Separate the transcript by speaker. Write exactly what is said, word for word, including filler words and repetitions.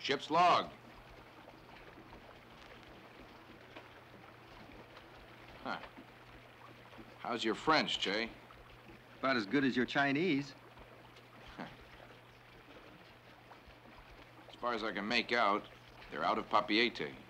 Speaker 1: Ship's log. Huh. How's your French, Che?
Speaker 2: About as good as your Chinese.
Speaker 1: As far as I can make out, they're out of Papiete.